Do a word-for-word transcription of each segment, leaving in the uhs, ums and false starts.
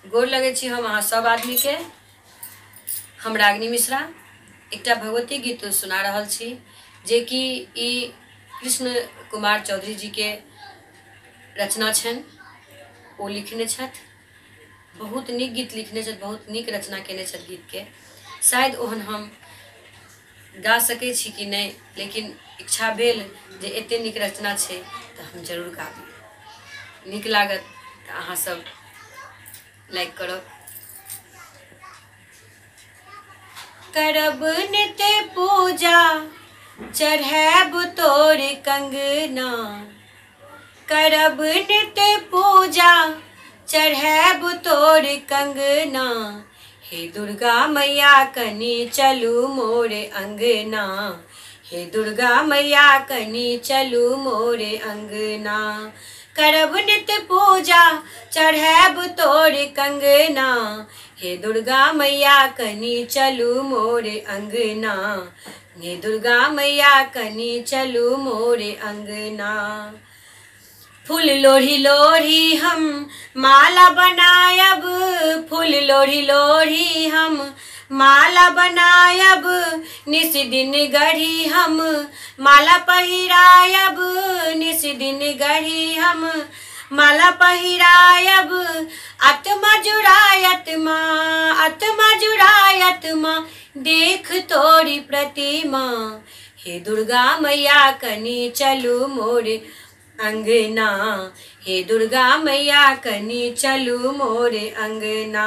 गोर लगे छी हम अहाँ सब आदमी के। हम रागिनी मिश्रा एकटा भगवती गीत सुना रहल छी जे कि ई कृष्ण कुमार चौधरी जी के रचना छन। ओ लिखने छथि, बहुत नीक गीत लिखने छथि, बहुत नीक रचना केने छथि गीत के। शायद ओहन हम गा सकै छी कि नहीं, लेकिन इच्छा भेल जे एते नीक रचना छे तो हम जरूर गाबी। नीक लागत तो अहाँ सब लाइक करब। करब नित्य पूजा चढ़ैब तोर कंगना, करब नित्य पूजा चढ़ैब तोर कंगना। हे दुर्गा मैया कनी चलू मोरे अंगना, हे दुर्गा मैया कनी चलू मोरे अंगना। करब नित्य पूजा चढ़ैब तोर कंगना, हे दुर्गा मैया कनी चलू मोरे अंगना, हे दुर्गा मैया कनी चलू मोरे अंगना। फूल लोढ़ी लोढ़ी हम माला बनायब, फूल लोढ़ी लोढ़ी हम माला बनायब। निस दिन गढ़ी हम माला पहिरायब, निस दिन गढ़ी हम माला पहिरायब। आत्मा जुड़ायत माँ, आत्मा जुड़ायत माँ देख तोरी प्रतिमा। हे दुर्गा मैया कनी चलू मोरे अंगना, हे दुर्गा मैया कनी चलू मोरे अंगना।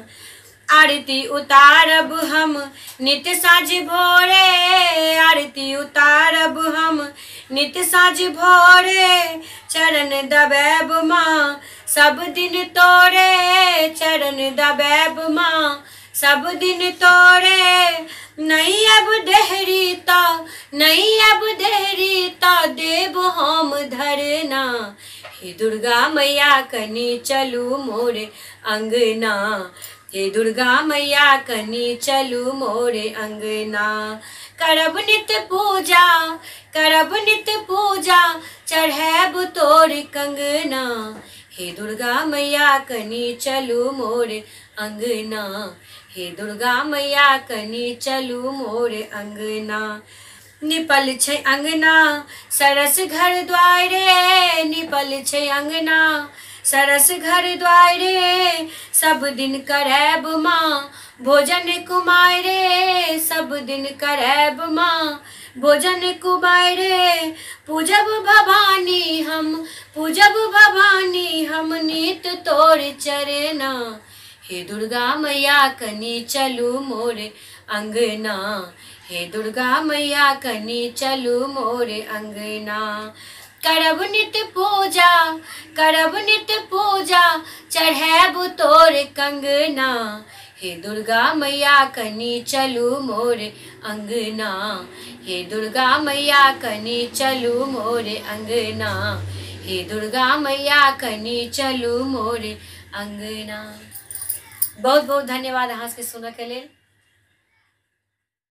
आरती उतारब हम नित्य साँझ भोरे, आरती उतारब हम नित्य साँझ भोरे। चरण दबैब माँ सब दिन तोरे, चरण दबैब माँ सब दिन तोरे। नहीं अब देहरी ता, नहीं अब देहरी ता देव हम धरना। हे दुर्गा मैया कनी चलू मोरे अंगना, हे दुर्गा मैया कनी चलू मोरे अंगना। करब नित्य पूजा, करब नित्य पूजा चढ़ैब तोर कंगना। हे दुर्गा मैया कनी चलू मोरे अंगना, हे दुर्गा मैया कनी चलू मोरे अंगना। निपल छै अंगना सरस घर द्वारे, निपल छै अंगना सरस घर द्वारे। सब दिन करैब माँ भोजन कुमारे, सब दिन करैब माँ भोजन कुमारे। पूजब भवानी हम, पूजब भवानी हम नित तोर चरना। हे दुर्गा मैया कनी चलू मोरे अंगना, हे दुर्गा मैया कनी चलू मोरे अंगना। करब नित्य पूजा, करब नित्य पूजा चढ़ैब तोर कंगना। हे दुर्गा मैया कनी चलू मोरे अंगना, हे दुर्गा मैया कनी चलू मोरे अंगना, हे दुर्गा मैया कनी चलू मोरे अंगना। बहुत बहुत धन्यवाद अहाँ सबके सुनऽ के लेल।